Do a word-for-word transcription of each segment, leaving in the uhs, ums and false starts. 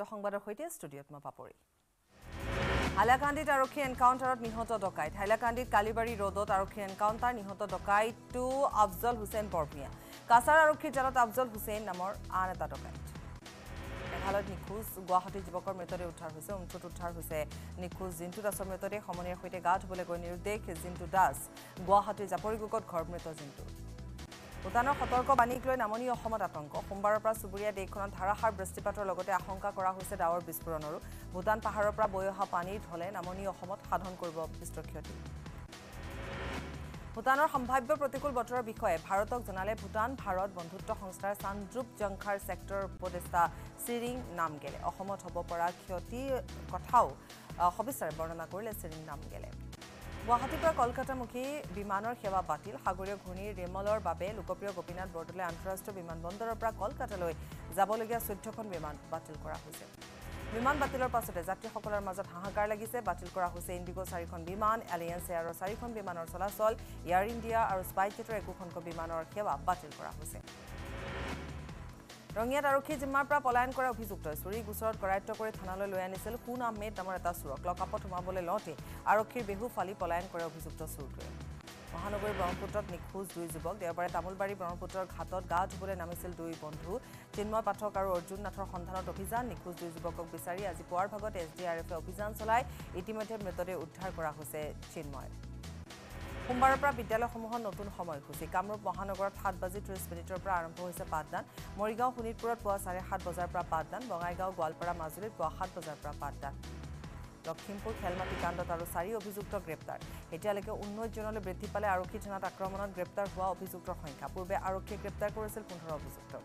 সংবাদৰ সৈতে ষ্টুডিঅ'ত মই পাপৰি হাইলাকান্দিত আৰক্ষী এনকাউণ্টাৰত নিহত ডকাইত হাইলাকান্দিত কালিবাৰী ৰোডত আৰক্ষী এনকাউণ্টাৰ নিহত ডকাইতটো আফজল হুছেইন বৰভূঞা কাছাৰ আৰক্ষীৰ জালত আফজল হুছেইন নামৰ আন এটা ডকাইত মেঘালয়ত নিখোজ গুৱাহাটী যুৱকৰ মৃতদেহ উদ্ধাৰ হৈছে অঞ্চলত উদ্ধাৰ হৈছে নিখোজ জিন্তু দাসৰ মৃতদেহ সমনীয়াৰ সৈতে গা ধুবলৈ গৈ নিৰুদ্দেশ জিন্তু দাস গুৱাহাটীৰ জাপৰিগুকত ঘৰ মৃত জিন্তু ভূটানৰ সতৰ্ক বাণীক লৈ নামনি অসমত আতংক সোমবাৰৰ পৰা চুবুৰীয়া দেশখনত ধাৰাসাৰ বৃষ্টিপাতৰ লগতে আশংকা কৰা হৈছে ডাৱৰ বিস্ফোৰণৰো ভূটান পাহাৰৰ পৰা বৈ অহা পানীৰ ঢলে নামনি অসমত সাধন কৰিব বিস্তৰ ক্ষতি ভূটানৰ সম্ভাৱ্য প্ৰতিকূল বতৰৰ বিষয়ে ভাৰতক জনালে ভূটান ভাৰত বন্ধুত্ব সংস্থাৰ চান্দ্ৰুপ জংখাৰ ছেক্টৰ উপদেষ্টা চিৰিং নামগেলে অসমত হ'ব পৰা ক্ষতি কথাও সবিস্তাৰে বৰ্ণনা কৰিলে চিৰিং নামগেলে গুৱাহাটীৰ পৰা কলকাতামুখী বিমানৰ সেৱা বাতিল সাগৰীয় ঘূৰ্ণীৰ ৰেমলৰ বাবে লোকপ্ৰিয় গোপীনাথ বৰদলৈ আন্তঃৰাষ্ট্ৰীয় বিমানবন্দৰৰ পৰা কলকাতালৈ যাবলগীয়া চৈধ্যখন বিমান বাতিল কৰা হৈছে বিমান বাতিলৰ পাছতে যাত্ৰীসকলৰ মাজত হাহাকাৰ লাগিছে বাতিল কৰা হৈছে ইণ্ডিগো চাৰিখন বিমান এলিয়েন্স এয়াৰৰ চাৰিখন বিমানৰ চলাচল এয়াৰ ইণ্ডিয়া আৰু স্পাইচজেটৰ একোখনকৈ বিমানৰ সেৱা বাতিল কৰা হৈছে ৰঙিয়াত আৰক্ষী জিম্মাৰ পৰা পলায়ন কৰা অভিযুক্ত চুৰি গোচৰত কৰায়ত্ব কৰি থানালৈ লৈ আনিছিল কুন আহমেদ নামৰ এটা চুৰক লকআপত সোমাবলৈ লওঁতে আৰক্ষীৰ বেহু ফালি পলায়ন কৰে অভিযুক্ত চুৰটোৱে মহানগৰীৰ ব্ৰহ্মপুত্ৰত নিখোজ দুই যুৱক দেওবাৰে তামোলবাৰী ব্ৰহ্মপুত্ৰৰ ঘাটত গা ধুবলৈ নামিছিল দুই বন্ধু চিন্ময় পাঠক আৰু অৰ্জুন নাথৰ সন্ধানত অভিযান নিখোজ দুই যুৱকক বিচাৰি আজি পুৱাৰ ভাগত এছ ডি আৰ এফে অভিযান চলায় ইতিমধ্যে মৃতদেহ উদ্ধাৰ কৰা হৈছে চিন্ময় সোমবাৰৰ পৰা বিদ্যালয়সমূহত নতুন সময়সূচী কামৰূপ মহানগৰত সাত বাজি ত্ৰিছ মিনিটৰ পৰা আৰম্ভ হৈছে পাঠদান মৰিগাঁও শোণিতপুৰত পুৱা চাৰে সাত বজাৰ পৰা পাঠদান বঙাইগাঁও গোৱালপাৰা মাজুলীত পুৱা সাত বজাৰ পৰা পাঠদান লখিমপুৰ খেলমাটি কাণ্ডত আৰু চাৰি অভিযুক্ত গ্ৰেপ্তাৰ এতিয়ালৈকে ঊনৈছ জনলৈ বৃদ্ধি পালে আৰক্ষী থানাত আক্ৰমণত গ্ৰেপ্তাৰ হোৱা অভিযুক্তৰ সংখ্যা পূৰ্বে আৰক্ষীয়ে গ্ৰেপ্তাৰ কৰিছিল পোন্ধৰ অভিযুক্ত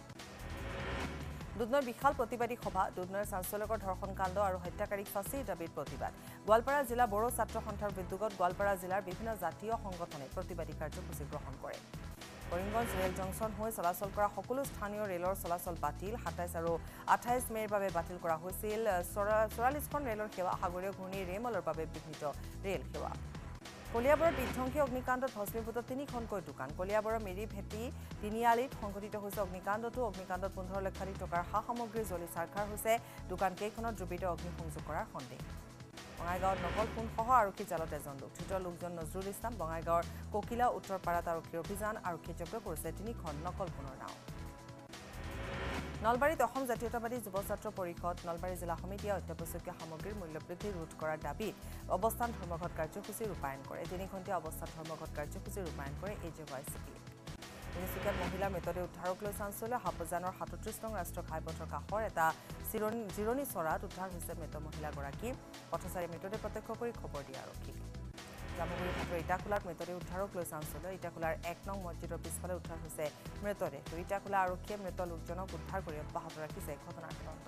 দুধনৈৰ বিশাল প্ৰতিবাদী সভা দুধনৈৰ চাঞ্চল্যকৰ ধৰ্ষণ কাণ্ড আৰু হত্যাকাৰীক ফাঁচীৰ দাবীত প্ৰতিবাদ গোৱালপাৰা জিলা বড়ো ছাত্ৰ সন্থাৰ উদ্যোগত গোৱালপাৰা জিলাৰ বিভিন্ন জাতীয় সংগঠনে প্ৰতিবাদী কাৰ্যসূচী গ্ৰহণ কৰে কৰিমগঞ্জ ৰেল জংচন হৈ চলাচল কৰা সকলো স্থানীয় ৰেলৰ চলাচল বাতিল সাতাইছ আৰু আঠাইছ মে'ৰ বাবে বাতিল কৰা হৈছিল চৌৰাল্লিছখন ৰেলৰ সেৱা সাগৰীয় ঘূৰ্ণী ৰেমলৰ বাবে বিঘ্নিত ৰেল সেৱা কলিয়াবৰৰ বিধ্বংসী অগ্নিকাণ্ডত ভস্মীভূত তিনিখনকৈ দোকান কলিয়াবৰৰ মেৰি ভেটি তিনিআলিত সংঘটিত হৈছে অগ্নিকাণ্ডতো অগ্নিকাণ্ডত পোন্ধৰ লক্ষাধিক টকাৰ সা সামগ্ৰী জ্বলি চাৰখাৰ হৈছে দোকানকেইখনত দ্ৰুবিত অগ্নিসংযোগ কৰাৰ সন্দেহ বঙাইগাঁৱত নকল সোণসহ আৰক্ষী জালত এজন লোক ধৃত লোকজন নজৰুল ইছলাম বঙাইগাঁৱৰ ককিলা উত্তৰপাৰাত আৰক্ষীৰ অভিযান আৰক্ষীয়ে জব্দ কৰিছে তিনিখন নকল সোণৰ নাও নলবাৰীত অসম জাতীয়তাবাদী যুৱ ছাত্ৰ পৰিষদ নলবাৰী জিলা সমিতিয়ে অত্যাৱশ্যকীয় সামগ্ৰীৰ মূল্য বৃদ্ধি ৰোধ কৰাৰ দাবীত অৱস্থান ধৰ্মঘট কাৰ্যসূচী ৰূপায়ণ কৰে তিনি ঘণ্টীয়া অৱস্থান ধৰ্মঘট কাৰ্যসূচী ৰূপায়ণ কৰে A J Y C P তিনিচুকীয়াত মহিলাৰ মৃতদেহ উদ্ধাৰক লৈ চাঞ্চল্য হাপজানৰ সাতত্ৰিছ নং ৰাষ্ট্ৰীয় ঘাইপথৰ কাষৰ এটা জিৰণি চৰাত উদ্ধাৰ হৈছে মৃত মহিলাগৰাকী পথচাৰী মৃতদেহ প্ৰত্যক্ষ কৰি খবৰ দিয়ে আৰক্ষীক জামুগুৰি ঘাটৰ ইটাখোলাত মৃতদেহ উদ্ধাৰক লৈ চাঞ্চল্য ইটাখোলাৰ এক নং মছজিদৰ পিছফালে উদ্ধাৰ হৈছে মৃতদেহ ইটাখোলা আৰক্ষীয়ে মৃত লোকজনক উদ্ধাৰ কৰি অব্যাহত ৰাখিছে ঘটনাৰ তদন্ত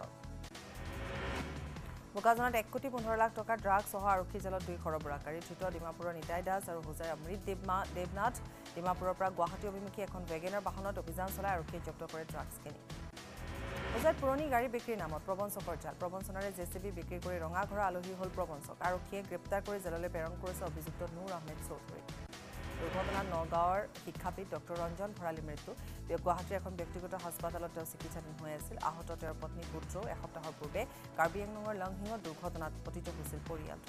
বোকাজানত এক কোটি পোন্ধৰ লাখ টকাৰ ড্ৰাগছসহ আৰক্ষী জালত দুই সৰবৰাহকাৰী ধৃত ডিমাপুৰৰ নিতাই দাস আৰু হোজাৰ অমৃত দেৱমা দেৱনাথ ডিমাপুৰৰ পৰা গুৱাহাটী অভিমুখী এখন ৱেগেনৰ বাহনত অভিযান চলাই আৰক্ষীয়ে জব্দ কৰে ড্ৰাগছখিনি হোজাইত পুৰণি গাড়ী বিক্ৰীৰ নামত প্ৰবঞ্চকৰ জাল প্ৰবঞ্চনাৰে জে চি বি বিক্ৰী কৰি ৰঙা ঘৰৰ আলহী হ'ল প্ৰবঞ্চক আৰক্ষীয়ে গ্ৰেপ্তাৰ কৰি জেললৈ প্ৰেৰণ কৰিছে অভিযুক্ত নুৰ আহমেদ চৌধুৰী দুৰ্ঘটনাত নগাঁৱৰ শিক্ষাবিদ ডক্টৰ ৰঞ্জন ভৰালীৰ মৃত্যু গুৱাহাটীৰ এখন ব্যক্তিগত হাস্পতালত তেওঁ চিকিৎসাধীন হৈ আছিল আহত তেওঁৰ পত্নী পুত্ৰও এসপ্তাহৰ পূৰ্বে কাৰ্বি আংলঙৰ লংহিঙত দুৰ্ঘটনাত পতিত হৈছিল পৰিয়ালটো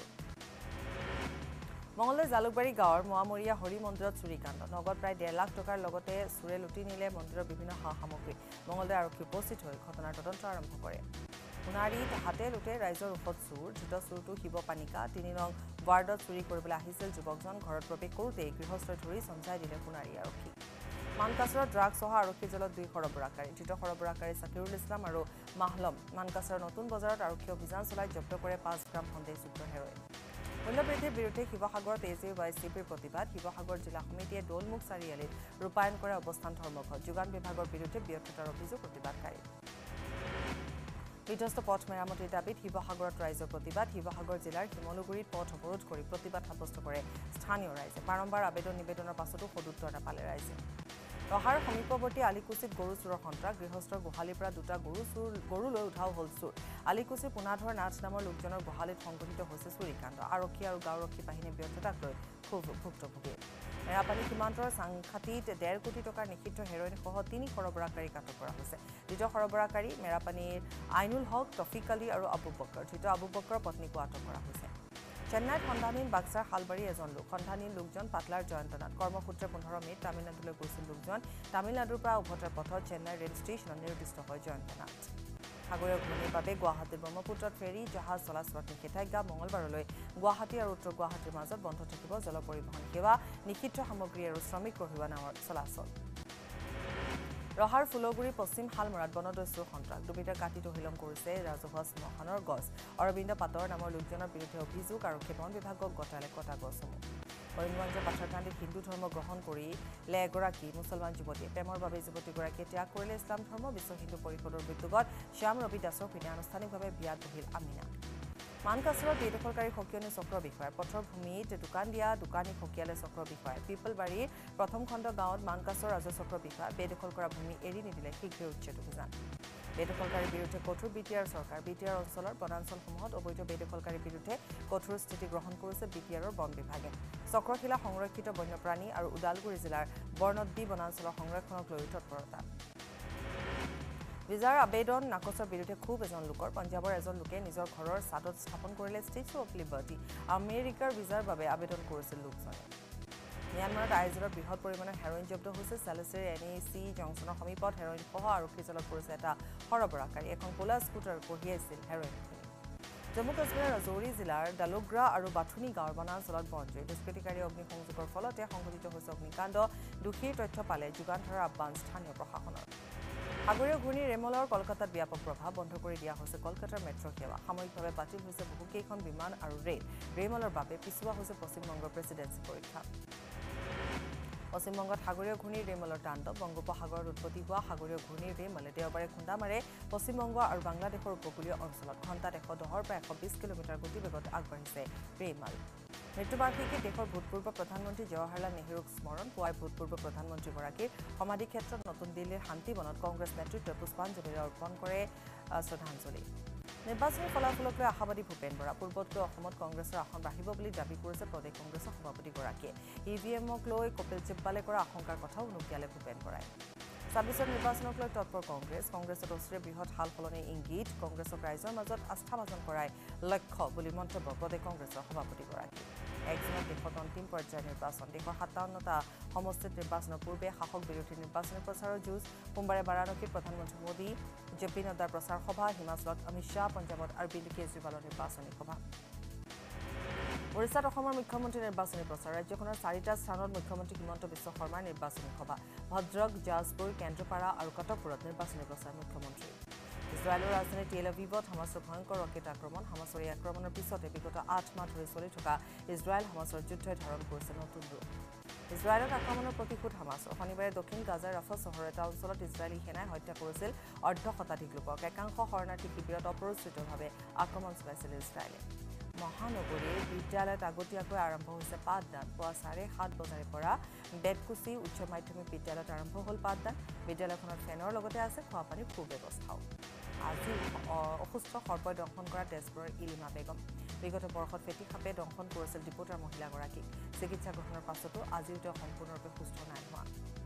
মঙলদৈ জালুকবাৰী গাঁৱৰ মোৱামৰীয়া হৰি মন্দিৰত চুৰিকাণ্ড নগদ প্ৰায় ডেৰ লাখ টকাৰ লগতে চোৰে লুটি নিলে মন্দিৰৰ বিভিন্ন সা সামগ্ৰী মঙলদৈ আৰক্ষী উপস্থিত হৈ ঘটনাৰ তদন্ত আৰম্ভ কৰে সোণাৰীত হাতে লুটে ৰাইজৰ ঔষধ চুৰ ধৃত চুৰটো শিৱ পানিকা তিনি নং ৱাৰ্ডত চুৰি কৰিবলৈ আহিছিল যুৱকজন ঘৰত প্ৰৱেশ কৰোঁতেই গৃহস্থই ধৰি চমজাই দিলে সোণাৰী আৰক্ষী মানকাছাৰৰ ড্ৰাগছসহ আৰক্ষী জালত দুই সৰবৰাহকাৰী ধৃত সৰবৰাহকাৰী চাকিৰুল ইছলাম আৰু মাহলম মানকাছাৰৰ নতুন বজাৰত আৰক্ষী অভিযান চলাই জব্দ কৰে পাঁচ গ্ৰাম সন্দেহযুক্ত হেৰইন মূল্যবৃদ্ধিৰ বিৰুদ্ধে শিৱসাগৰত এ জে ৱাই চি পিৰ প্ৰতিবাদ শিৱসাগৰ জিলা সমিতিয়ে দৌলমুখ চাৰিআলিত ৰূপায়ণ কৰে অৱস্থান ধৰ্মঘট যোগান বিভাগৰ বিৰুদ্ধে ব্যৰ্থতাৰ অভিযোগ প্ৰতিবাদকাৰী বিধ্বস্ত পথ মেৰামতিৰ দাবীত শিৱসাগৰত ৰাইজৰ প্ৰতিবাদ শিৱসাগৰ জিলাৰ শিমলুগুৰিত পথ অৱৰোধ কৰি প্ৰতিবাদ সাব্যস্ত কৰে স্থানীয় ৰাইজে বাৰম্বাৰ আবেদন নিবেদনৰ পাছতো সদুত্তৰ নাপালে ৰাইজে ৰহাৰ সমীপৱৰ্তী আলিকুছিত গৰু চুৰৰ সন্ত্ৰাস গৃহস্থৰ গোহালিৰ পৰা দুটা গৰু চুৰ গৰু লৈ উঠাও হ'ল চুৰ আলিকুছিৰ পোনাধৰ নাথ নামৰ লোকজনৰ গোহালিত সংঘটিত হৈছে চুৰিকাণ্ড আৰক্ষী আৰু গাঁওৰক্ষী বাহিনীৰ ব্যৰ্থতাক লৈ ক্ষোভ ভুক্তভোগী মেৰাপানী সীমান্তৰ সাংঘাতিত ডেৰ কোটি টকাৰ নিষিদ্ধ হেৰইন সহ তিনি সৰবৰাহকাৰীক আটক কৰা হৈছে দ্বিতীয় সৰবৰাহকাৰী মেৰাপানীৰ আইনুল হক তফিক আলী আৰু আবু বক্কৰ তৃতীয় আবু বক্কৰৰ পত্নীকো আটক কৰা হৈছে চেন্নাইত সন্ধানহীন বাক্সাৰ হালবাৰী এজন লোক সন্ধানহীন লোকজন পাটলাৰ জয়ন্তনাথ কৰ্মসূত্ৰে পোন্ধৰ মে'ত তামিলনাডুলৈ গৈছিল লোকজন তামিলনাডুৰ পৰা উভতাৰ পথত চেন্নাই ৰেল ষ্টেচনত নিৰুদ্দিষ্ট হয় জয়ন্তনাথ সাগৰীয় ঘূৰ্ণীৰ বাবে গুৱাহাটীৰ ব্ৰহ্মপুত্ৰত ফেৰী জাহাজ চলাচলত নিষেধাজ্ঞা মঙলবাৰলৈ গুৱাহাটী আৰু উত্তৰ গুৱাহাটীৰ মাজত বন্ধ থাকিব জল পৰিবহণ সেৱা নিষিদ্ধ সামগ্ৰী আৰু শ্ৰমিক কঢ়িওৱা নাৱৰ চলাচল ৰহাৰ ফুলগুৰি পশ্চিম শালমৰাত বনদস্যুৰ সন্ত্ৰাস দুবিধা কাটি তহিলং কৰিছে ৰাজহুৱা শ্মশানৰ গছ অৰবিন্দ পাটৰ নামৰ লোকজনৰ বিৰুদ্ধে অভিযোগ আৰু বন বিভাগক গতালে কটা গছসমূহ কৰিমগঞ্জৰ পাথাৰকান্দিত হিন্দু ধৰ্ম গ্ৰহণ কৰি লে এগৰাকী মুছলমান যুৱতীয়ে প্ৰেমৰ বাবে যুৱতীগৰাকীয়ে ত্যাগ কৰিলে ইছলাম ধৰ্ম বিশ্ব হিন্দু পৰিষদৰ উদ্যোগত শ্যাম ৰবি দাসৰ সৈতে আনুষ্ঠানিকভাৱে বিয়াত বহিল আমিনা মানকাছৰত বেদখলকাৰী সকিয়নী চক্ৰ বিষয়াৰ পথৰ ভূমিত দোকান দিয়া দোকানী সকিয়ালে চক্ৰ বিষয়াই পিপলবাৰীৰ প্ৰথম খণ্ড গাঁৱত মানকাছৰ ৰাজহ চক্ৰ বিষয়া বেদখল কৰা ভূমি এৰি নিদিলে শীঘ্ৰে উচ্ছেদ অভিযান বেদখলকাৰীৰ বিৰুদ্ধে কঠোৰ বি টি আৰ চৰকাৰ বি টি আৰ অঞ্চলৰ বনাঞ্চলসমূহত অবৈধ বেদখলকাৰীৰ বিৰুদ্ধে কঠোৰ স্থিতি গ্ৰহণ কৰিছে বি টি আৰৰ বন বিভাগে চক্ৰশিলা সংৰক্ষিত বন্যপ্ৰাণী আৰু ওদালগুৰি জিলাৰ বৰ্ণদ্বী বনাঞ্চলৰ সংৰক্ষণক লৈ তৎপৰতা ভিজাৰ আবেদন নাকচৰ বিৰুদ্ধে খুব এজন লোকৰ পঞ্জাবৰ এজন লোকে নিজৰ ঘৰৰ ছাদত স্থাপন কৰিলে ষ্টেচু অফ লিবাৰ্টি আমেৰিকাৰ ভিজাৰ বাবে আবেদন কৰিছিল লোকজনে ম্যানমাৰত আইজলৰ বৃহৎ পৰিমাণৰ হেৰইন জব্দ হৈছে চেলেচিৰ এন এ চি জংচনৰ সমীপত হেৰইন সহ আৰক্ষী জালত পৰিছে এটা সৰবৰাহকাৰী এখন ক'লা স্কুটাৰ কঢ়িয়াইছিল হেৰইনখিনি জম্মু কাশ্মীৰৰ ৰাজৌৰি জিলাৰ ডালোগ্ৰা আৰু বাথুনি গাঁৱৰ বনাঞ্চলত বনজুই দুষ্কৃতিকাৰী অগ্নিসংযোগৰ ফলতে সংঘটিত হৈছে অগ্নিকাণ্ড দোষীৰ তথ্য পালে যোগান ধৰাৰ আহ্বান স্থানীয় প্ৰশাসনৰ সাগৰীয় ঘূৰ্ণী ৰেমলৰ কলকাতাত ব্যাপক প্ৰভাৱ বন্ধ কৰি দিয়া হৈছে কলকাতাৰ মেট্ৰ' সেৱা সাময়িকভাৱে বাতিল হৈছে বহুকেইখন বিমান আৰু ৰেল ৰেমলৰ বাবে পিছুৱা হৈছে পশ্চিমবংগৰ প্ৰেচিডেন্সি পৰীক্ষা পশ্চিমবংগত সাগৰীয় ঘূৰ্ণী ৰেমলৰ তাণ্ডৱ বংগোপসাগৰত উৎপত্তি হোৱা সাগৰীয় ঘূৰ্ণী ৰেমলে দেওবাৰে খুন্দা মাৰে পশ্চিমবংগ আৰু বাংলাদেশৰ উপকূলীয় অঞ্চলত ঘণ্টাত এশ দহৰ পৰা এশ বিশ কিলোমিটাৰ গতিবেগত আগবাঢ়িছে ৰেমল মৃত্যুবাৰ্ষিকীত দেশৰ ভূতপূৰ্ব প্ৰধানমন্ত্ৰী জৱাহৰলাল নেহৰুক স্মৰণ পুৱাই ভূতপূৰ্ব প্ৰধানমন্ত্ৰীগৰাকীৰ সমাধিক্ষেত্ৰত নতুন দিল্লীৰ শান্তিবনত কংগ্ৰেছ নেতৃত্বই পুষ্পাঞ্জলি অৰ্পণ কৰে শ্ৰদ্ধাঞ্জলি নিৰ্বাচনী ফলাফলক লৈ আশাবাদী ভূপেন বৰা পূৰ্বতকৈ অসমত কংগ্ৰেছৰ আসন বাঢ়িব বুলি দাবী কৰিছে প্ৰদেশ কংগ্ৰেছৰ সভাপতিগৰাকীয়ে ই ভি এমক লৈ কপিল চিব্বালে কৰা আশংকাৰ কথাও উনুকিয়ালে ভূপেন বৰাই ছাব্বিছৰ নিৰ্বাচনক লৈ তৎপৰ কংগ্ৰেছ কংগ্ৰেছত অস্ত্ৰীয় বৃহৎ সাল সলনি ইংগিত কংগ্ৰেছক ৰাইজৰ মাজত আস্থাভাজন কৰাই লক্ষ্য বুলি মন্তব্য প্ৰদেশ কংগ্ৰেছৰ সভাপতিগৰাকী এক জুনত দেশত অন্তিম পৰ্যায়ৰ নিৰ্বাচন দেশৰ সাতাৱন্নটা সমষ্টিত নিৰ্বাচনৰ পূৰ্বে শাসক বিৰোধী নিৰ্বাচনী প্ৰচাৰৰ যুঁজ সোমবাৰে বাৰাণসীত প্ৰধানমন্ত্ৰী মোদী জে পি নাড্ডাৰ প্ৰচাৰ সভা হিমাচলত অমিত শ্বাহ পঞ্জাৱত অৰবিন্দ কেজৰিৱালৰ নিৰ্বাচনী সভা ওড়িশাত অসমৰ মুখ্যমন্ত্ৰী নিৰ্বাচনী প্ৰচাৰ ৰাজ্যখনৰ চাৰিটা স্থানত মুখ্যমন্ত্ৰী হিমন্ত বিশ্ব শৰ্মাৰ নিৰ্বাচনী সভা ভদ্ৰক জাজপুৰ কেন্দ্ৰপাৰা আৰু কটকপুৰত নিৰ্বাচনী প্ৰচাৰ মুখ্যমন্ত্ৰী ইজৰাইলৰ ৰাজধানী টেল আভিভত হামাছৰ ভয়ংকৰ ৰকেট আক্ৰমণ হামাছৰ এই আক্ৰমণৰ পিছতে বিগত আঠ মাহ ধৰি চলি থকা ইজৰাইল হামাছৰ যুদ্ধই ধাৰণ কৰিছে নতুন ৰূপ ইজৰাইলত আক্ৰমণৰ প্ৰতিশোধ হামাছৰ শনিবাৰে দক্ষিণ গাজাৰ ৰাফা চহৰৰ এটা অঞ্চলত ইজৰাইলী সেনাই হত্যা কৰিছিল অৰ্ধ শতাধিক লোকক একাংশ শৰণাৰ্থী শিবিৰত অপৰিচিতভাৱে আক্ৰমণ চলাইছিল ইজৰাইলে মহানগৰীৰ বিদ্যালয়ত আগতীয়াকৈ আৰম্ভ হৈছে পাঠদান পুৱা চাৰে সাত বজাৰে পৰা বেতকুচি উচ্চ মাধ্যমিক বিদ্যালয়ত আৰম্ভ হ'ল পাঠদান বিদ্যালয়খনত ফেনৰ লগতে আছে খোৱাপানীৰ সুব্যৱস্থাও আজি অসুস্থ সৰ্পই দংশন কৰা তেজপুৰৰ ইলিমা বেগম বিগত বৰ্ষত ফেটি সাপে দংশন কৰিছিল ডিপুটাৰ মহিলাগৰাকীক চিকিৎসা গ্ৰহণৰ পাছতো আজিও তেওঁ সম্পূৰ্ণৰূপে সুস্থ নাই হোৱা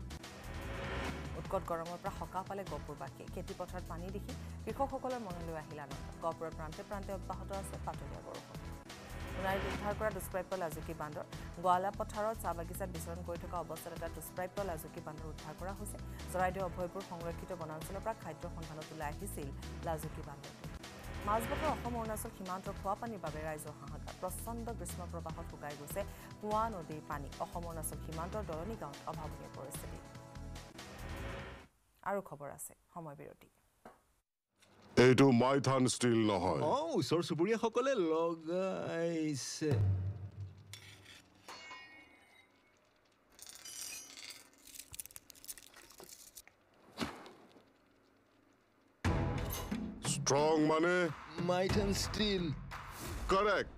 উৎকট গৰমৰ পৰা সকাহ পালে গহপুৰবাসী খেতিপথাৰত পানী দেখি কৃষকসকলৰ মনলৈ আহিল আনন্দ গহপুৰৰ প্ৰান্তে প্ৰান্তে অব্যাহত আছে পাতলীয়া বৰষুণ সোণাৰীত উদ্ধাৰ কৰা দুষ্প্ৰাপ্য লাজুকী বান্দৰ গোৱালা পথাৰত চাহ বাগিচাত বিচৰণ কৰি থকা অৱস্থাত এটা দুষ্প্ৰাপ্য লাজুকী বান্দৰ উদ্ধাৰ কৰা হৈছে চৰাইদেউ অভয়পুৰ সংৰক্ষিত বনাঞ্চলৰ পৰা খাদ্যৰ সন্ধানত ওলাই আহিছিল লাজুকী বান্দৰটো মাজবতৰ অসম অৰুণাচল সীমান্তৰ খোৱাপানীৰ বাবে ৰাইজৰ হাহাকাৰ প্ৰচণ্ড গ্ৰীষ্ম প্ৰবাহত শুকাই গৈছে কুঁৱা নদীৰ পানী অসম অৰুণাচল সীমান্তৰ দলনি গাঁৱত অভাৱনীয় পৰিস্থিতি আৰু খবৰ আছে সময় বিৰতি এইটো মাইথান ষ্টিল নহয় অ ওচৰ চুবুৰীয়াসকলে লগাইছে ষ্ট্ৰং মানে মাইথান ষ্টিল কাৰেক্ট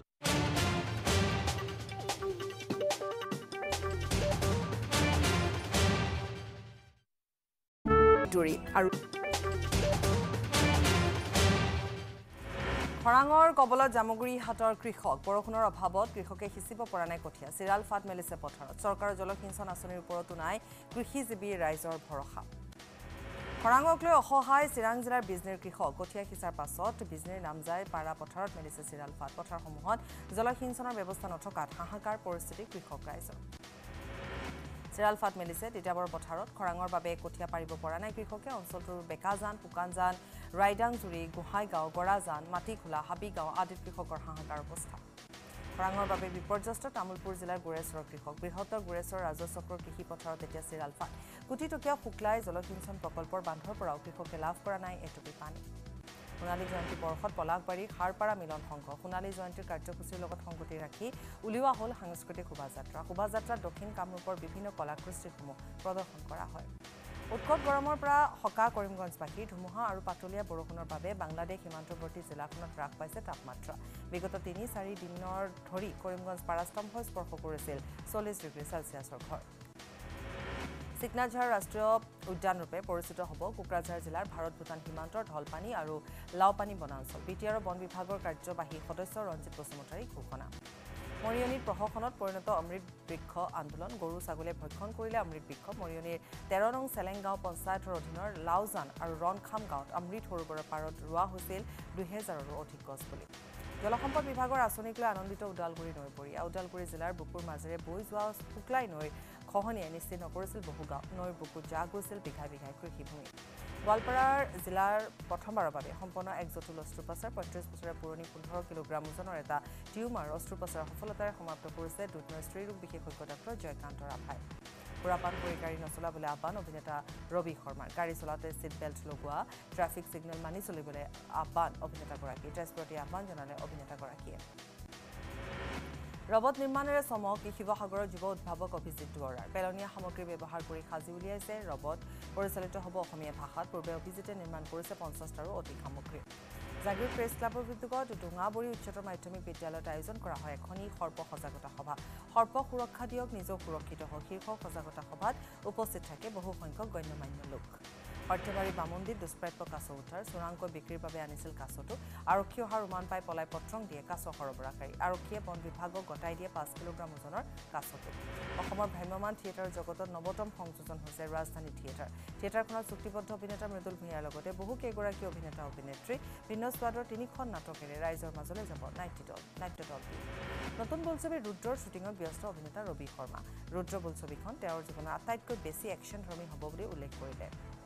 আৰু খৰাঙৰ কবলত জামগুৰি হাটৰ কৃষক বৰষুণৰ অভাৱত কৃষকে সিঁচিব পৰা নাই কঠীয়া চিৰাল ফাট মেলিছে পথাৰত চৰকাৰৰ জলসিঞ্চন আঁচনিৰ ওপৰতো নাই কৃষিজীৱী ৰাইজৰ ভৰসা খৰাঙক লৈ অসহায় চিৰাং জিলাৰ বিজনীৰ কৃষক কঠীয়া সিঁচাৰ পাছত বিজনীৰ নামজাই পাৰা পথাৰত মেলিছে চিৰাল ফাট পথাৰসমূহত জলসিঞ্চনৰ ব্যৱস্থা নথকাত হাহাকাৰ পৰিস্থিতি কৃষক ৰাইজৰ চিৰাল ফাট মেলিছে তিতাবৰ পথাৰত খৰাঙৰ বাবে কঠীয়া পাৰিব পৰা নাই কৃষকে অঞ্চলটোৰ বেকাজান পুকানজান ৰাইডাংজুৰি গোহাইগাঁও গৰাজান মাটিখোলা হাবিগাঁও আদিত কৃষকৰ হাহাকাৰ অৱস্থা খৰাঙৰ বাবে বিপৰ্যস্ত তামুলপুৰ জিলাৰ গুৰেশ্বৰৰ কৃষক বৃহত্তৰ গুৰেশ্বৰ ৰাজচক্ৰৰ কৃষি পথাৰত এতিয়া চিৰাল ফাট কোটি টকীয়া শুক্লাই জলসিঞ্চন প্ৰকল্পৰ বান্ধৰ পৰাও কৃষকে লাভ কৰা নাই এটুপি পানী সোণালী জয়ন্তী বৰ্ষত পলাশবাৰীৰ সাৰপাৰা মিলন সংঘ সোণালী জয়ন্তীৰ কাৰ্যসূচীৰ লগত সংগতি ৰাখি উলিওৱা হ'ল সাংস্কৃতিক শোভাযাত্ৰা শোভাযাত্ৰাত দক্ষিণ কামৰূপৰ বিভিন্ন কলাকৃষ্টিসমূহ প্ৰদৰ্শন কৰা হয় উৎকট গৰমৰ পৰা হকা কৰিমগঞ্জবাসী ধুমুহা আৰু পাতলীয়া বৰষুণৰ বাবে বাংলাদেশ সীমান্তৱৰ্তী জিলাখনত হ্ৰাস পাইছে তাপমাত্ৰা বিগত তিনি চাৰি দিনৰ ধৰি কৰিমগঞ্জ পাৰাস্তম্ভ স্পৰ্শ কৰিছিল চল্লিছ ডিগ্ৰী চেলছিয়াছৰ ঘৰ চিকনাঝাৰ ৰাষ্ট্ৰীয় উদ্যান ৰূপে পৰিচিত হ'ব কোকৰাঝাৰ জিলাৰ ভাৰত ভূটান সীমান্তৰ ঢলপানী আৰু লাওপানী বনাঞ্চল বি টি আৰৰ বন বিভাগৰ কাৰ্যবাহী সদস্য ৰঞ্জিত বসুমতাৰীৰ ঘোষণা মৰিয়নীত প্ৰশাসনত পৰিণত অমৃত বৃক্ষ আন্দোলন গৰু ছাগলীয়ে ভক্ষণ কৰিলে অমৃত বৃক্ষ মৰিয়নীৰ তেৰ নং চেলেংগাঁও পঞ্চায়তৰ অধীনৰ লাওজান আৰু ৰণখাম গাঁৱত অমৃত সৰোবৰৰ পাৰত ৰোৱা হৈছিল দুহেজাৰৰো অধিক গছপুলি জলসম্পদ বিভাগৰ আঁচনিক লৈ আনন্দিত ওদালগুৰি নৈপৰীয়া ওদালগুৰি জিলাৰ বুকুৰ মাজেৰে বৈ যোৱা শুক্লাই নৈৰ খহনীয়ে নিশ্চিত নকৰিছিল বহু গাঁও নৈৰ বুকুত জাহ গৈছিল বিঘাই বিঘাই কৃষিভূমি গোৱালপাৰাৰ জিলাৰ প্ৰথমবাৰৰ বাবে সম্পন্ন এক জটিল অস্ত্ৰোপচাৰ পঁয়ত্ৰিছ বছৰীয়া পুৰণি পোন্ধৰ কিলোগ্ৰাম ওজনৰ এটা টিউমাৰ অস্ত্ৰোপচাৰ সফলতাৰে সমাপ্ত কৰিছে দুধনৈৰ স্ত্ৰীৰোগ বিশেষজ্ঞ ডাক্তৰ জয়কান্ত ৰাভাই সুৰাপান কৰি গাড়ী নচলাবলৈ আহ্বান অভিনেতা ৰবি শৰ্মাৰ গাড়ী চলাওঁতে ছিট বেল্ট লগোৱা ট্ৰেফিক ছিগনেল মানি চলিবলৈ আহ্বান অভিনেতাগৰাকী তেজপুৰতে আহ্বান জনালে অভিনেতাগৰাকীয়ে ৰবট নিৰ্মাণেৰে চমক শিৱসাগৰৰ যুৱ উদ্ভাৱক অভিজিত দুৱৰাৰ পেলনীয়া সামগ্ৰী ব্যৱহাৰ কৰি সাজি উলিয়াইছে ৰবট পৰিচালিত হ'ব অসমীয়া ভাষাত পূৰ্বে অভিজিতে নিৰ্মাণ কৰিছে পঞ্চাছটাৰো অধিক সামগ্ৰী জাগিৰ প্ৰেছ ক্লাবৰ উদ্যোগত ডোঙাবৰী উচ্চতৰ মাধ্যমিক বিদ্যালয়ত আয়োজন কৰা হয় এখনি সৰ্প সজাগতা সভা সৰ্প সুৰক্ষা দিয়ক নিজেও সুৰক্ষিত হওক শীৰ্ষক সজাগতা সভাত উপস্থিত থাকে বহু সংখ্যক গণ্যমান্য লোক সৰ্থেবাৰী বামুন্দিত দুষ্প্ৰাপ্য কাছ উদ্ধাৰ চোৰাংকৈ বিক্ৰীৰ বাবে আনিছিল কাছটো আৰক্ষী অহাৰ উমান পাই পলাই পত্ৰং দিয়ে কাছ সৰবৰাহকাৰী আৰক্ষীয়ে বন বিভাগক গতাই দিয়ে পাঁচ কিলোগ্ৰাম ওজনৰ কাছটো অসমৰ ভ্ৰাম্যমান থিয়েটাৰ জগতত নৱতম সংযোজন হৈছে ৰাজধানী থিয়েটাৰ থিয়েটাৰখনত চুক্তিবদ্ধ অভিনেতা মৃদুল ভূঞাৰ লগতে বহু কেইগৰাকী অভিনেতা অভিনেত্ৰী ভিন্ন স্বাদৰ তিনিখন নাটকেৰে ৰাইজৰ মাজলৈ যাব নাট্যদল নাট্যদলটি নতুন বোলছবি ৰুদ্ৰৰ শ্বুটিঙত ব্যস্ত অভিনেতা ৰবি শৰ্মা ৰুদ্ৰ বোলছবিখন তেওঁৰ জীৱনৰ আটাইতকৈ বেছি একশ্যনধৰ্মী হ'ব বুলি উল্লেখ কৰিলে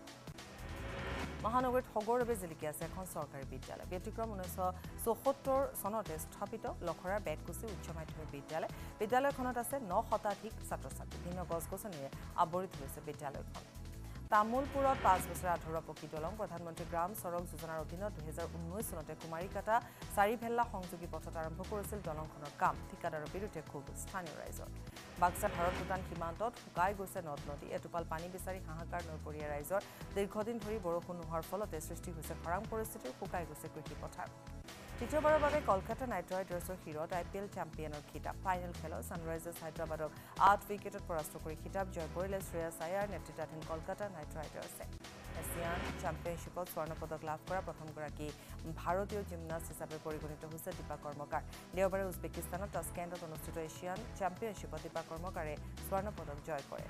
মহানগৰীত সগৌৰৱে জিলিকি আছে এখন চৰকাৰী বিদ্যালয় ব্যতিক্ৰম ঊনৈছশ চৌসত্তৰ চনতে স্থাপিত লখৰাৰ বেতকুচি উচ্চ মাধ্যমিক বিদ্যালয় বিদ্যালয়খনত আছে ন শতাধিক ছাত্ৰ ছাত্ৰী ভিন্ন গছ গছনিৰে আৱৰি ধৰিছে বিদ্যালয়খন তামুলপুৰত পাঁচ বছৰ আধৰুৱা পকী দলং প্ৰধানমন্ত্ৰী গ্ৰাম চড়ক যোজনাৰ অধীনত দুহেজাৰ ঊনৈছ চনতে কুমাৰীকাটা চাৰিভেল্লা সংযোগী পথত আৰম্ভ কৰিছিল দলংখনৰ কাম ঠিকাদাৰৰ বিৰুদ্ধে ক্ষোভ স্থানীয় ৰাইজৰ বাক্সা ভাৰত ভূটান সীমান্তত শুকাই গৈছে নদ নদী এটোপাল পানী বিচাৰি হাহাকাৰ নৈপৰীয়া ৰাইজৰ দীৰ্ঘদিন ধৰি বৰষুণ নোহোৱাৰ ফলতে সৃষ্টি হৈছে খৰাং পৰিস্থিতিৰ শুকাই গৈছে কৃষি পথাৰ তৃতীয়বাৰৰ বাবে কলকাতা নাইট ৰাইডাৰ্ছৰ শিৰত আই পি এল চেম্পিয়নৰ খিতাপ ফাইনেল খেলত ছানৰাইজাৰ্ছ হায়দৰাবাদক আঠ উইকেটত পৰাস্ত কৰি খিতাপ জয় কৰিলে শ্ৰেয়াছ আয়াৰ নেতৃত্বাধীন কলকাতা নাইট ৰাইডাৰ্ছে এছিয়ান চেম্পিয়নশ্বিপত স্বৰ্ণ পদক লাভ কৰা প্ৰথমগৰাকী ভাৰতীয় জিমনাষ্ট হিচাপে পৰিগণিত হৈছে দীপা কৰ্মকাৰ দেওবাৰে উজবেকিস্তানত টাস্কেণ্টত অনুষ্ঠিত এছিয়ান চেম্পিয়নশ্বিপত দীপা কৰ্মকাৰে স্বৰ্ণ পদক জয় কৰে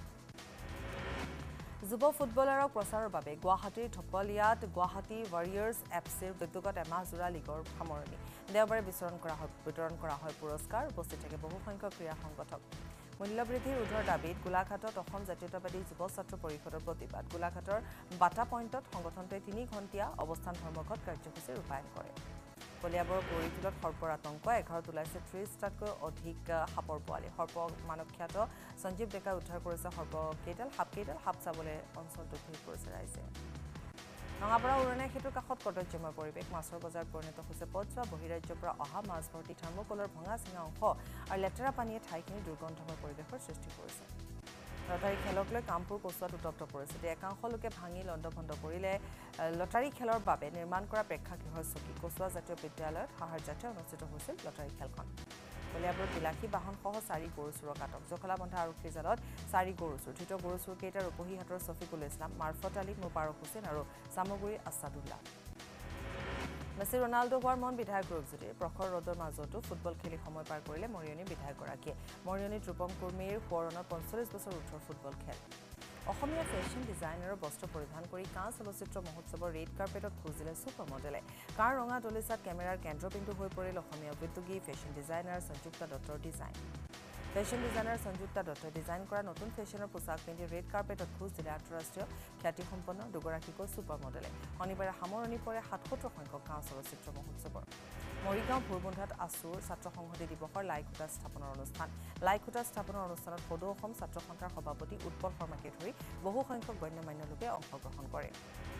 যুৱ ফুটবলাৰক প্ৰচাৰৰ বাবে গুৱাহাটীৰ ঢপলিয়াত গুৱাহাটী ৱাৰিয়াৰ্ছ এফ চিৰ উদ্যোগত এমাহজোৰা লীগৰ সামৰণি দেওবাৰে বিতৰণ কৰা হয় বিতৰণ কৰা হয় পুৰস্কাৰ উপস্থিত থাকে বহু সংখ্যক ক্ৰীড়া সংগঠক মূল্যবৃদ্ধিৰ ঊৰ্ধৰ দাবীত গোলাঘাটত অসম জাতীয়তাবাদী যুৱ ছাত্ৰ পৰিষদৰ প্ৰতিবাদ গোলাঘাটৰ বাটা পইণ্টত সংগঠনটোৱে তিনি ঘণ্টীয়া অৱস্থান ধৰ্মঘট কাৰ্যসূচী ৰূপায়ণ কৰে কলিয়াবৰৰ পৰিটোলত সৰ্পৰ আতংক এঘৰত ওলাইছে ত্ৰিছটাতকৈ অধিক সাপৰ পোৱালি সৰ্প মানৱখ্যাত সঞ্জীৱ ডেকাই উদ্ধাৰ কৰিছে সৰ্পকেইডাল সাপকেইডাল সাপ চাবলৈ অঞ্চলটোত ভিৰ কৰিছে ৰাইজে ৰঙাপাৰা উৰণীয়া সেতুৰ কাষত কদৰ্যময় পৰিৱেশ মাছৰ বজাৰ পৰিণত হৈছে পথছোৱা বহিৰাজ্যৰ পৰা অহা মাছ ভৰ্তি থাৰ্মকলৰ ভঙা চিঙা অংশ আৰু লেতেৰা পানীয়ে ঠাইখিনি দুৰ্গন্ধময় পৰিৱেশৰ সৃষ্টি কৰিছে লটাৰী খেলক লৈ কামপুৰ কচুৱাত উত্তপ্ত পৰিস্থিতি একাংশ লোকে ভাঙি লণ্ডভণ্ড কৰিলে লটাৰী খেলৰ বাবে নিৰ্মাণ কৰা প্ৰেক্ষাগৃহৰ চকী কচুৱা জাতীয় বিদ্যালয়ত সাহাৰ্যাৰ্থে অনুষ্ঠিত হৈছিল লটাৰী খেলখন কলিয়াবৰত বিলাসী বাহনসহ চাৰি গৰু চোৰক আটক জখলাবন্ধা আৰক্ষীৰ জালত চাৰি গৰু চোৰ ধৃত গৰু চোৰকেইটাৰ উপহিহাটৰ ছফিকুল ইছলাম মাৰফত আলী মোবাৰক হুছেইন আৰু চামগুৰিৰ আছাদুল্লাহ মেসি রোনাল্ডো হোৱাৰ মন বিধায়ক ৰূপজ্যোতিৰ প্ৰখৰ ৰ'দৰ মাজতো ফুটবল খেলি সময় পাৰ কৰিলে মৰিয়নি বিধায়কগৰাকীয়ে মৰিয়নিত ৰূপম কুৰ্মীৰ সোঁৱৰণত পঞ্চল্লিছ বছৰ উঠৰ ফুটবল খেল অসমীয়া ফেশ্বন ডিজাইনাৰৰ বস্ত্ৰ পৰিধান কৰি কাঁ চলচ্চিত্ৰ মহোৎসৱৰ ৰেড কাৰ্পেটত খোজ দিলে ছুপাৰ মডেলে কাৰ ৰঙা দলিচাত কেমেৰাৰ কেন্দ্ৰবিন্দু হৈ পৰিল অসমীয়া উদ্যোগী ফেশ্বন ডিজাইনাৰ সঞ্জুক্তা দত্তৰ ডিজাইন ফেশ্বন ডিজাইনাৰ সঞ্জুক্তা দত্তই ডিজাইন কৰা নতুন ফেশ্বনৰ পোছাক পিন্ধি ৰেড কাৰ্পেটত খোজ দিলে আন্তঃৰাষ্ট্ৰীয় খ্যাতিসম্পন্ন দুগৰাকীকৈ ছুপাৰ মডেলে শনিবাৰে সামৰণি পৰে সাতসত্তৰ সংখ্যক গাঁও চলচ্চিত্ৰ মহোৎসৱৰ মৰিগাঁও ভোৰবন্ধাত আছুৰ ছাত্ৰ সংহতি দিৱসৰ লাইখুটা স্থাপনৰ অনুষ্ঠান লাইখুটা স্থাপনৰ অনুষ্ঠানত সদৌ অসম ছাত্ৰ সন্থাৰ সভাপতি উৎপল শৰ্মাকে ধৰি বহু সংখ্যক গণ্যমান্য লোকে অংশগ্ৰহণ কৰে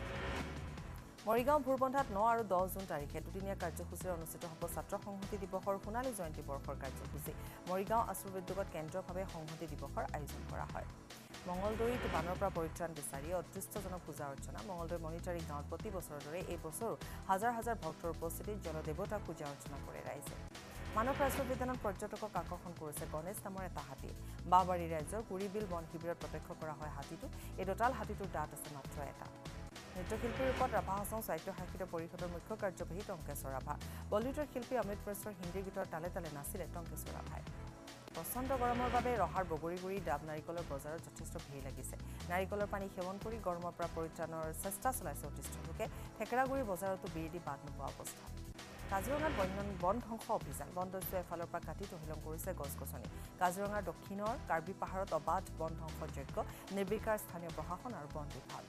মৰিগাঁও ভোৰবন্ধাত ন আৰু দহ জুন তাৰিখে দুদিনীয়া কাৰ্যসূচীৰে অনুষ্ঠিত হ'ব ছাত্ৰ সংহতি দিৱসৰ সোণালী জয়ন্তী বৰ্ষৰ কাৰ্যসূচী মৰিগাঁও আছুৰ উদ্যোগত কেন্দ্ৰীয়ভাৱে সংহতি দিৱসৰ আয়োজন কৰা হয় মঙলদৈত বানৰ পৰা পৰিত্ৰাণ বিচাৰি অদৃষ্টজনক পূজা অৰ্চনা মঙলদৈ মনিটাৰী গাঁৱত প্ৰতি বছৰৰ দৰে এই বছৰো হাজাৰ হাজাৰ ভক্তৰ উপস্থিতিত জলদেৱতাক পূজা অৰ্চনা কৰে ৰাইজে মানৱ ৰাষ্ট্ৰবিদ্যানত পৰ্যটকক আকৰ্ষণ কৰিছে গণেশ নামৰ এটা হাতী বাহবাৰী ৰাজ্যৰ কুৰিবিল বন শিবিৰত প্ৰত্যক্ষ কৰা হয় হাতীটো এই দঁতাল হাতীটোৰ দাঁত আছে মাত্ৰ এটা নৃত্যশিল্পীৰ ৰূপত ৰাভা হাছং স্বায়ত্তশাসিত পৰিষদৰ মুখ্য কাৰ্যবাহী টংকেশ্বৰ ৰাভা বলিউডৰ শিল্পী অমিত মিশ্ৰৰ হিন্দী গীতৰ তালে তালে নাচিলে টংকেশ্বৰ ৰাভাই প্ৰচণ্ড গৰমৰ বাবে ৰহাৰ বগৰীগুৰি ডাব নাৰিকলৰ বজাৰত যথেষ্ট ভিৰ লাগিছে নাৰিকলৰ পানী সেৱন কৰি গৰমৰ পৰা পৰিত্ৰাণৰ চেষ্টা চলাইছে অতিষ্ঠ লোকে থেকেৰাগুৰি বজাৰতো বিৰিদি বাদ নোপোৱা অৱস্থা কাজিৰঙাত বন্য বন ধ্বংস অভিযান বনদস্যু এফালৰ পৰা কাটি তহিলং কৰিছে গছ গছনি কাজিৰঙাৰ দক্ষিণৰ কাৰ্বি পাহাৰত অবাধ বন ধ্বংসযোগ্য নিৰ্বিকাৰ স্থানীয় প্ৰশাসন আৰু বন বিভাগ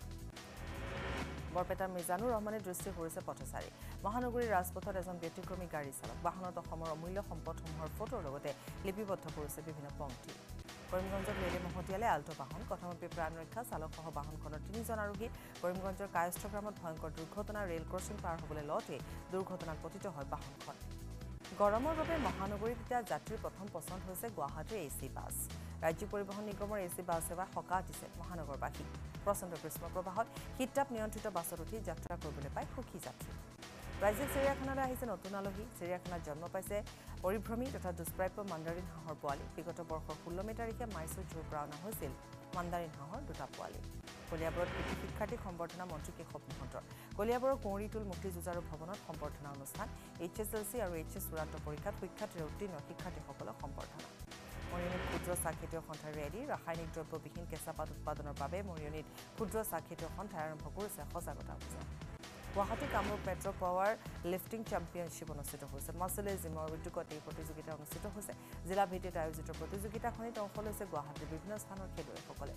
বৰপেটাৰ মিজানুৰ ৰহমানে দৃষ্টি কৰিছে পথচাৰী মহানগৰীৰ ৰাজপথত এজন ব্যতিক্ৰমী গাড়ী চালক বাহনত অসমৰ অমূল্য সম্পদসমূহৰ ফটোৰ লগতে লিপিবদ্ধ কৰিছে বিভিন্ন পংক্তি কৰিমগঞ্জত লেলে মহতিয়ালে আল্টো বাহন কথামপি প্ৰাণ ৰক্ষা চালকসহ বাহনখনৰ তিনিজন আৰোহী কৰিমগঞ্জৰ কায়স্থগ্ৰামত ভয়ংকৰ দুৰ্ঘটনা ৰেল ক্ৰছিং পাৰ হ'বলৈ লওঁতে দুৰ্ঘটনাত পতিত হয় বাহনখন গৰমৰ বাবে মহানগৰীত এতিয়া যাত্ৰীৰ প্ৰথম পচন্দ হৈছে গুৱাহাটীৰ এ চি বাছ ৰাজ্য পৰিবহণ নিগমৰ এ চি বাছ সেৱা সকাহ দিছে মহানগৰবাসী প্ৰচণ্ড গ্ৰীষ্ম প্ৰবাহত শীততাপ নিয়ন্ত্ৰিত বাছত উঠি যাত্ৰা কৰিবলৈ পাই সুখী যাত্ৰী ৰাজ্যিক চিৰিয়াখানালৈ আহিছে নতুন আলহী চিৰিয়াখানাত জন্ম পাইছে পৰিভ্ৰমী তথা দুষ্প্ৰাপ্য মাণ্ডাৰিন হাঁহৰ পোৱালি বিগত বৰ্ষৰ ষোল্ল মে তাৰিখে মাইচুৰ জুৰ পৰা অনা হৈছিল মাণ্ডাৰিন হাঁহৰ দুটা পোৱালি কলিয়াবৰত কৃষি শিক্ষাৰ্থীক সম্বৰ্ধনা মন্ত্ৰী কেশৱ মহন্তৰ কলিয়াবৰৰ কুঁৱৰীটোল মুক্তি যুঁজাৰু ভৱনত সম্বৰ্ধনা অনুষ্ঠান এইচ এছ এল চি আৰু এইচ এছ চূড়ান্ত পৰীক্ষাত সুখ্যাতিৰে উত্তীৰ্ণ শিক্ষাৰ্থীসকলক সম্বৰ্ধনা মৰিয়নিত ক্ষুদ্ৰ চাহ খেতিয়ক সন্থাৰ ৰেডী ৰাসায়নিক দ্ৰব্যবিহীন কেঁচাপাত উৎপাদনৰ বাবে মৰিয়নিত ক্ষুদ্ৰ চাহ খেতিয়ক সন্থাই আৰম্ভ কৰিছে সজাগতা অভিযান Guwahati Kamrup metro' power lifting championship অনুষ্ঠিত হৈছে মাছলে জিমৰ উদ্যোগত এই প্ৰতিযোগিতা অনুষ্ঠিত হৈছে জিলা ভিত্তিত আয়োজিত প্ৰতিযোগিতাখনিত অংশ লৈছে গুৱাহাটীৰ বিভিন্ন স্থানৰ খেলুৱৈসকলে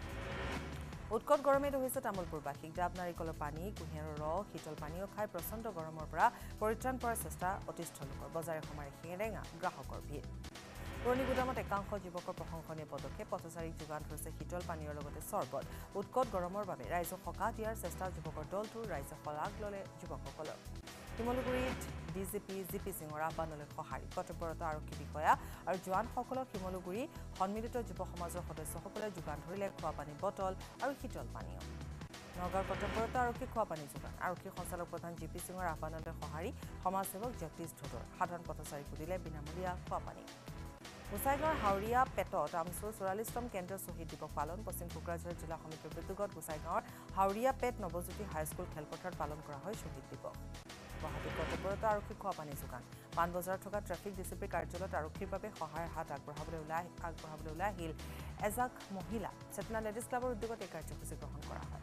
উৎকট গৰমে ধৰিছে তামোলপুৰবাসীক ডাব নাৰিকলৰ পানী কুঁহিয়াৰৰ ৰস শীতল পানীও খাই প্ৰচণ্ড গৰমৰ পৰা পৰিত্ৰাণ পোৱাৰ চেষ্টা অতিষ্ঠ লোকৰ বজাৰে সমাৰে শিঙেৰেঙা গ্ৰাহকৰ ভিৰ পুৰণি গুদামত একাংশ যুৱকৰ প্ৰশংসনীয় পদক্ষেপ পথচাৰীক যোগান ধৰিছে শীতল পানীয়ৰ লগতে চৰ্বত উৎকট গৰমৰ বাবে ৰাইজক সকাহ দিয়াৰ চেষ্টা যুৱকৰ দলটোৰ ৰাইজে শলাগ ল'লে যুৱকসকলৰ শিমলুগুৰিত D G P G P সিঙৰ আহ্বানলৈ সঁহাৰি কৰ্তব্যৰত আৰক্ষী বিষয়া আৰু জোৱানসকলক শিমলুগুৰি সন্মিলিত যুৱ সমাজৰ সদস্যসকলে যোগান ধৰিলে খোৱাপানী বটল আৰু শীতল পানীয় নগাঁৱৰ কৰ্তব্যৰত আৰক্ষী খোৱাপানী যোগান আৰক্ষী সঞ্চালক প্ৰধান জি পি সিঙৰ আহ্বানলৈ সঁহাৰি সমাজসেৱক জগদীশ ধোদৰ সাধাৰণ পথচাৰীক দিলে বিনামূলীয়া খোৱাপানী গোসাইগাঁৱৰ হাওৰিয়া পেটত আমচুৰ চৌৰাল্লিছতম কেন্দ্ৰীয় শ্বহীদ দিৱস পালন পশ্চিম কোকৰাঝাৰ জিলা সমিতিৰ উদ্যোগত গোসাইগাঁৱৰ হাওৰিয়া পেট নৱজ্যোতি হাইস্কুল খেলপথাৰত পালন কৰা হয় শ্বহীদ দিৱস গুৱাহাটীত কৰ্তব্যৰত আৰক্ষী খোৱাপানী যোগান পাণবজাৰত থকা ট্ৰেফিক ডি চি পিৰ কাৰ্যালয়ত আৰক্ষীৰ বাবে সহায়ৰ হাত আগবঢ়াবলৈ ওলাই আগবঢ়াবলৈ ওলাই আহিল এজাক মহিলা চেতনা লেডিজ ক্লাবৰ উদ্যোগত এই কাৰ্যসূচী গ্ৰহণ কৰা হয়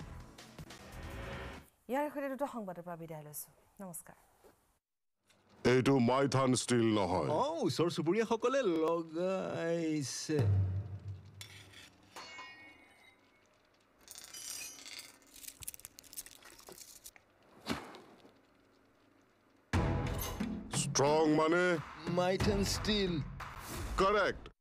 ইয়াৰ সৈতে দুটা সংবাদৰ পৰা বিদায় লৈছো নমস্কাৰ এইটো মাইথান ষ্টিল নহয় অ ওচৰ চুবুৰীয়াসকলে লগাইছে ষ্ট্ৰং মানে মাইথান ষ্টিল কাৰেক্ট